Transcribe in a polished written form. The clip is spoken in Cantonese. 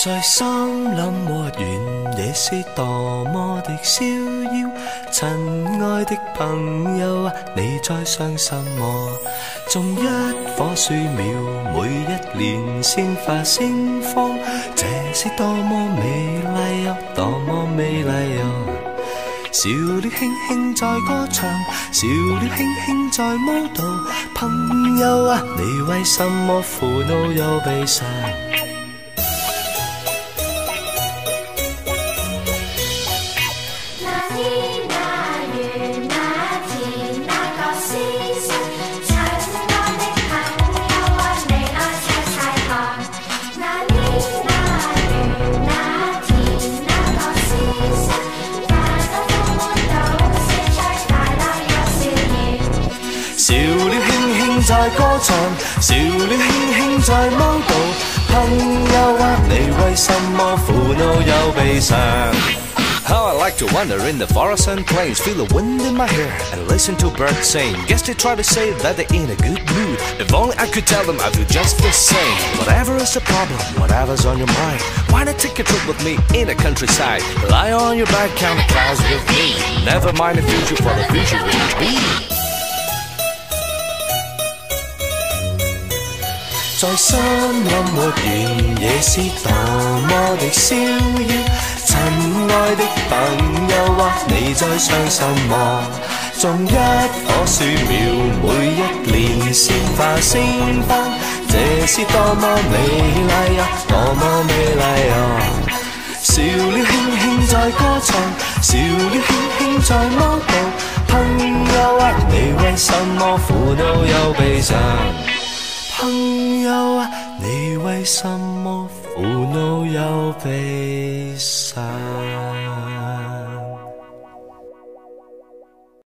在森林和原野是多麼的逍遙，親愛的朋友啊，你在想什麼？種一棵樹苗，每一年鮮花盛放，這是多麼美麗啊，多麼美麗啊！小鳥輕輕在歌唱，小鳥輕輕在舞蹈，朋友啊，你為什麼苦惱又悲傷？在歌唱，小鳥輕輕在舞蹈，朋友啊，你為什麼苦惱又悲傷？ How I like to wander in the forests and plains, feel the wind in my hair and listen to birds sing. Guess they try to say that they're in a good mood. If only I could tell them I feel just the same. Whatever is the problem, whatever's on your mind, why not take a trip with me in the countryside? Lie on your back, count the clouds with me. Never mind the future, for the future will be. 在森林和原野是多麼的逍遙，親愛的朋友啊，你在想什麼？種一棵樹苗，每一年鮮花盛放，這是多麼美麗啊，多麼美麗啊！小鳥輕輕在歌唱，小鳥輕輕在舞蹈，朋友啊，你為什麼苦惱又悲傷？朋友啊，你為什麼苦惱又悲傷？